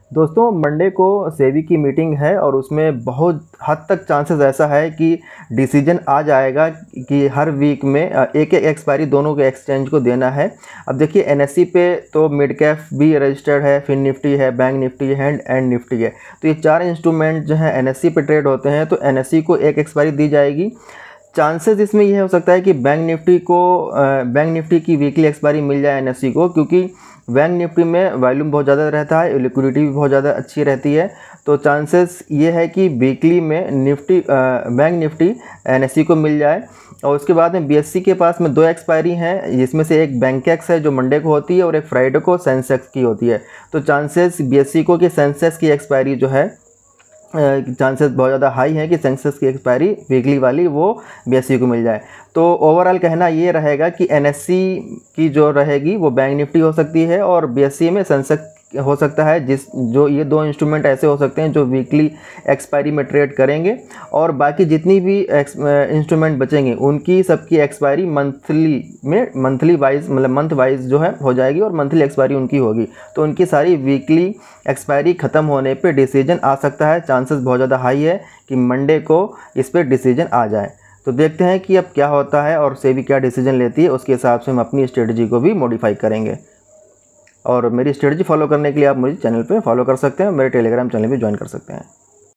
दोस्तों मंडे को सेबी की मीटिंग है और उसमें बहुत हद तक चांसेस ऐसा है कि डिसीजन आ जाएगा कि हर वीक में एक एक एक्सपायरी दोनों के एक्सचेंज को देना है। अब देखिए एनएससी पे तो मिड कैप भी रजिस्टर्ड है, फिन निफ्टी है, बैंक निफ्टी है एंड निफ्टी है। तो ये 4 इंस्ट्रूमेंट जो है एनएससी पे ट्रेड होते हैं, तो एनएससी को एक एक्सपायरी दी जाएगी। चांसेस इसमें यह हो सकता है कि बैंक निफ्टी की वीकली एक्सपायरी मिल जाए एनएससी को, क्योंकि बैंक निफ्टी में वॉल्यूम बहुत ज़्यादा रहता है, लिक्विडिटी भी बहुत ज़्यादा अच्छी रहती है। तो चांसेस ये है कि वीकली में बैंक निफ्टी एनएससी को मिल जाए। और उसके बाद में बीएससी के पास में 2 एक्सपायरी हैं, जिसमें से एक बैंकेक्स है जो मंडे को होती है और एक फ्राइडे को सेंसेक्स की होती है। तो चांसेस बीएससी को कि सेंसेक्स की एक्सपायरी जो है चांसेस बहुत ज़्यादा हाई है कि सेंसेक्स की एक्सपायरी वीकली वाली वो बीएससी को मिल जाए। तो ओवरऑल कहना ये रहेगा कि एनएससी की जो रहेगी वो बैंक निफ्टी हो सकती है और बीएससी में सेंसेक्स हो सकता है, जो ये 2 इंस्ट्रूमेंट ऐसे हो सकते हैं जो वीकली एक्सपायरी में ट्रेड करेंगे। और बाकी जितनी भी इंस्ट्रूमेंट बचेंगे उनकी सबकी एक्सपायरी मंथली वाइज मतलब मंथ वाइज जो है हो जाएगी और मंथली एक्सपायरी उनकी होगी। तो उनकी सारी वीकली एक्सपायरी ख़त्म होने पे डिसीजन आ सकता है। चांसेस बहुत ज़्यादा हाई है कि मंडे को इस पर डिसीजन आ जाए। तो देखते हैं कि अब क्या होता है और सेबी क्या डिसीजन लेती है, उसके हिसाब से हम अपनी स्ट्रेटजी को भी मॉडिफाई करेंगे। और मेरी स्ट्रेटजी फॉलो करने के लिए आप मुझे चैनल पे फॉलो कर सकते हैं, मेरे टेलीग्राम चैनल भी ज्वाइन कर सकते हैं।